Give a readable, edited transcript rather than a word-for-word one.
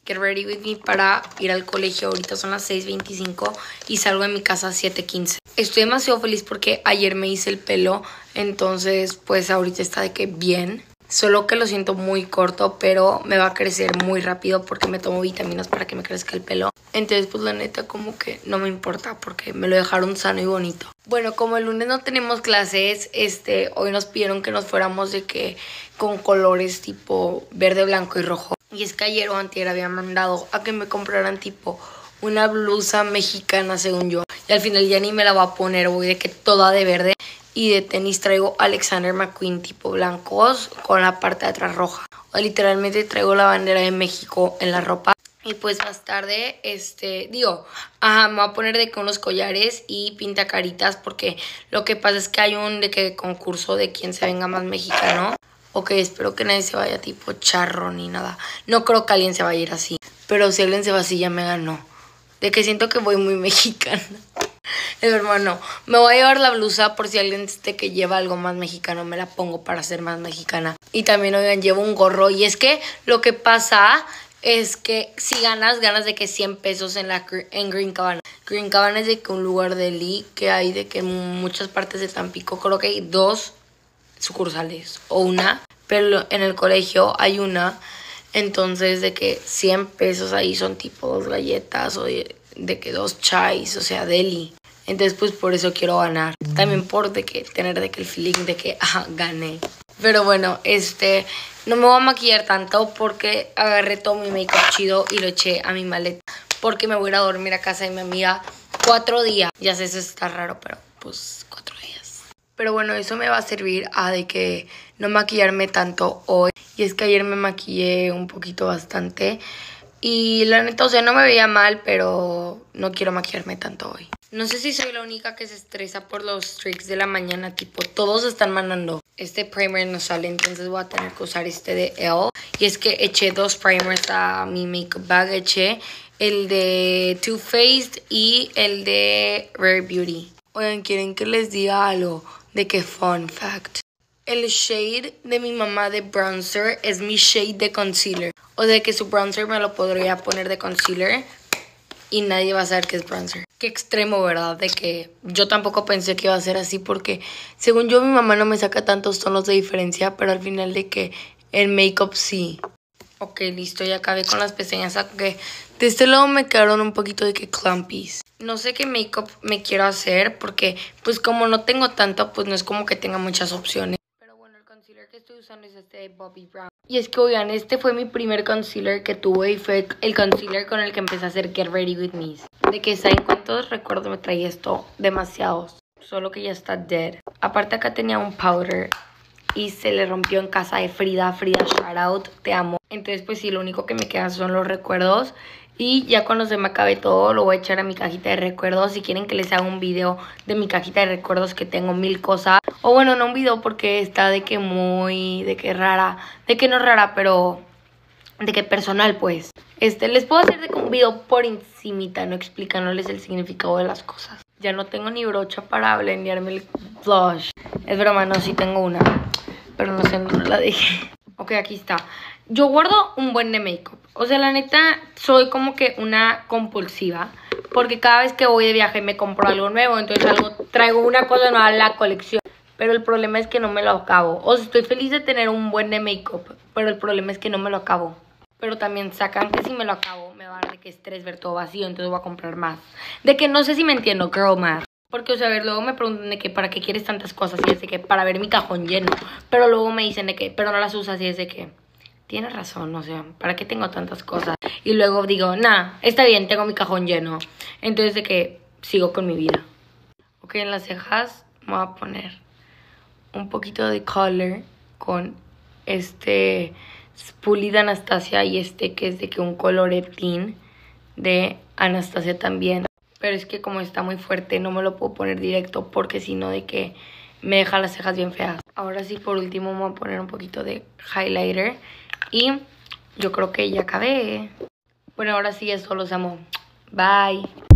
get ready with me para ir al colegio. Ahorita son las 6:25 y salgo de mi casa a 7:15. Estoy demasiado feliz porque ayer me hice el pelo, entonces pues ahorita está de que bien. Solo que lo siento muy corto, pero me va a crecer muy rápido porque me tomo vitaminas para que me crezca el pelo. Entonces pues la neta como que no me importa porque me lo dejaron sano y bonito. Bueno, como el lunes no tenemos clases, hoy nos pidieron que nos fuéramos de que con colores tipo verde, blanco y rojo. Y es que ayer o antier había mandado a que me compraran tipo una blusa mexicana según yo. Y al final ya ni me la voy a poner, voy de que toda de verde. Y de tenis traigo Alexander McQueen tipo blancos con la parte de atrás roja. O literalmente traigo la bandera de México en la ropa. Y pues más tarde, me voy a poner de que unos collares y pintacaritas. Porque lo que pasa es que hay un de que concurso de quién se venga más mexicano. Ok, espero que nadie se vaya tipo charro ni nada. No creo que alguien se vaya a ir así. Pero si alguien se va así ya me ganó. De que siento que voy muy mexicana. Es hermano, me voy a llevar la blusa por si alguien que lleva algo más mexicano me la pongo para ser más mexicana. Y también, oigan, llevo un gorro. Y es que lo que pasa es que si ganas de que 100 pesos en Green Cabana. Green Cabana es de que un lugar de Lee que hay de que en muchas partes de Tampico. Creo que hay 2 sucursales o una, pero en el colegio hay una. Entonces de que 100 pesos ahí son tipo 2 galletas o de que 2 chais, o sea, deli. Entonces pues por eso quiero ganar. También por de que tener de que el feeling de que gané. Pero bueno, no me voy a maquillar tanto porque agarré todo mi make-up chido y lo eché a mi maleta. Porque me voy a ir a dormir a casa de mi amiga 4 días. Ya sé, eso está raro, pero pues 4 días. Pero bueno, eso me va a servir a de que no maquillarme tanto hoy. Y es que ayer me maquillé un poquito bastante. Y la neta, o sea, no me veía mal, pero no quiero maquillarme tanto hoy. No sé si soy la única que se estresa por los streaks de la mañana. Tipo, todos están mandando. Este primer no sale, entonces voy a tener que usar este de Elle. Y es que eché 2 primers a mi makeup bag. Eché el de Too Faced y el de Rare Beauty. Oigan, ¿quieren que les diga algo? De que fun fact. El shade de mi mamá de bronzer es mi shade de concealer. O sea que su bronzer me lo podría poner de concealer y nadie va a saber que es bronzer. Qué extremo, ¿verdad? De que yo tampoco pensé que iba a ser así porque según yo mi mamá no me saca tantos tonos de diferencia, pero al final de que el make-up sí. Ok, listo, ya acabé con las pestañas. Aunque de este lado me quedaron un poquito de que clumpies. No sé qué make-up me quiero hacer porque pues como no tengo tanto, pues no es como que tenga muchas opciones. El concealer que estoy usando es este de Bobbi Brown. Y es que, oigan, este fue mi primer concealer que tuve y fue el concealer con el que empecé a hacer Get Ready With Me. De que, ¿saben cuántos recuerdos me traía esto? Demasiados. Solo que ya está dead. Aparte acá tenía un powder y se le rompió en casa de Frida. Frida, shout out, te amo. Entonces, pues sí, lo único que me queda son los recuerdos. Y ya cuando se me acabe todo, lo voy a echar a mi cajita de recuerdos. Si quieren que les haga un video de mi cajita de recuerdos, que tengo 1000 cosas. O bueno, no un video porque está de que muy, de que rara. De que no rara, pero de que personal, pues. Les puedo hacer de que un video por encimita, no explicándoles el significado de las cosas. Ya no tengo ni brocha para blendearme el blush. Es broma, no, sí tengo una. Pero no sé dónde la dejé. Ok, aquí está. Yo guardo un buen de make-up. O sea, la neta, soy como que una compulsiva. Porque cada vez que voy de viaje me compro algo nuevo. Entonces traigo una cosa nueva a la colección. Pero el problema es que no me lo acabo. O sea, estoy feliz de tener un buen de make-up. Pero el problema es que no me lo acabo. Pero también sacan que si me lo acabo me va a dar de que estrés ver todo vacío. Entonces voy a comprar más. De que no sé si me entiendo, girl math. Porque, o sea, a ver, luego me preguntan de que para qué quieres tantas cosas. Y es de que para ver mi cajón lleno. Pero luego me dicen de que, pero no las usas. Y es de que, tienes razón, o sea, ¿para qué tengo tantas cosas? Y luego digo, nah, está bien, tengo mi cajón lleno. Entonces de que sigo con mi vida. Ok, en las cejas me voy a poner un poquito de color con este Spoolie de Anastasia. Y que es de que un coloretín de Anastasia también. Pero es que como está muy fuerte no me lo puedo poner directo porque si no de que me deja las cejas bien feas. Ahora sí, por último me voy a poner un poquito de highlighter. Y yo creo que ya acabé. Bueno, ahora sí, eso, los amo. Bye.